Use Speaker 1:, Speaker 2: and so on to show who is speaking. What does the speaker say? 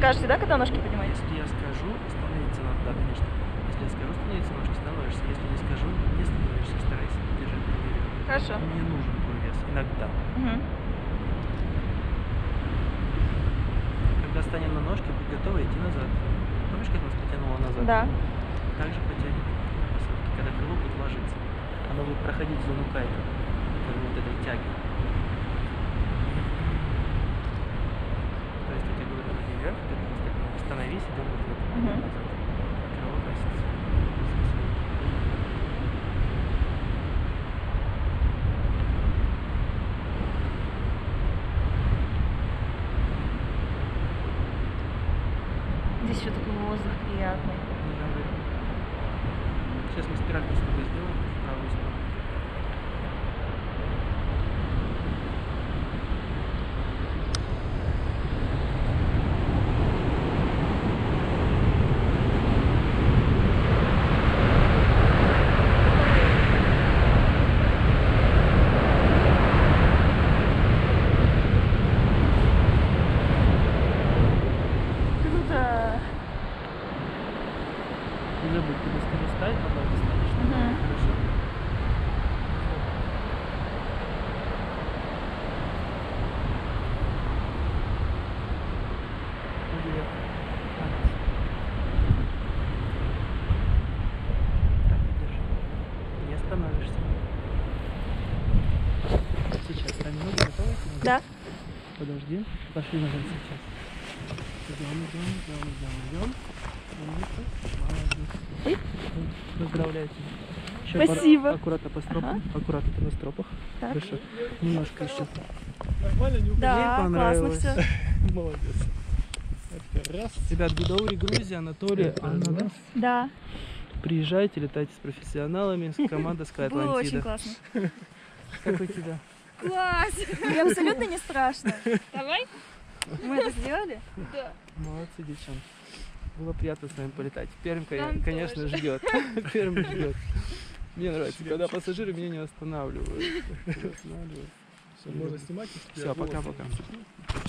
Speaker 1: скажете, да, когда ножки поднимаете?
Speaker 2: Если я скажу, становиться надо, да, конечно. Если я скажу, становиться ножки, становишься. Если не скажу, не становишься, старайся держать вверх.
Speaker 1: Хорошо.
Speaker 2: Мне нужен твой вес, иногда.
Speaker 1: Угу.
Speaker 2: Когда станем на ножки, будь готова идти назад. Помнишь, как нас потянуло назад?
Speaker 1: Да.
Speaker 2: Также потянет на посадке, когда крыло будет ложиться. Оно будет проходить зону кайта, вот этой тяги. То есть я тебе говорю, ноги вверх, ты остановись, идем вот в это, назад. Крыло катится.
Speaker 1: Здесь еще такой воздух приятный.
Speaker 2: Сейчас мы спиральку с тобой сделаем в правую сторону.
Speaker 1: Круто.
Speaker 2: Не забудь, когда скажу встать, потом ты станешь. Хорошо? Вверх. Так и держи. Не остановишься. Сейчас стань ноги, готовы?
Speaker 1: Да.
Speaker 2: Подожди. Пошли назад сейчас. Идем. Молодец.
Speaker 1: Ой.
Speaker 2: Поздравляю тебя. Еще
Speaker 1: Спасибо.
Speaker 2: Аккуратно по стропам. Аккуратно ты на стропах.
Speaker 1: Так.
Speaker 2: Хорошо. Немножко еще.
Speaker 3: Нормально, не
Speaker 1: Да,
Speaker 2: Мне
Speaker 1: классно
Speaker 2: понравилось.
Speaker 1: все.
Speaker 3: Молодец. Это раз.
Speaker 2: Ребят, Гудаури, Грузия, Анатолий, Анна, да?
Speaker 1: Да.
Speaker 2: Приезжайте, летайте с профессионалами, с командой Sky
Speaker 1: Было очень
Speaker 2: Atlantida.
Speaker 1: классно.
Speaker 2: Как у тебя?
Speaker 1: Класс! Мне абсолютно не страшно. Давай. Мы это сделали? Да.
Speaker 2: Молодцы, девчонки. Было приятно с вами полетать. Пермь,
Speaker 1: Нам
Speaker 2: конечно,
Speaker 1: тоже.
Speaker 2: ждет. Пермь ждет. Мне нравится, когда пассажиры меня не останавливают.
Speaker 3: Все, можно снимать.
Speaker 2: Все, пока-пока.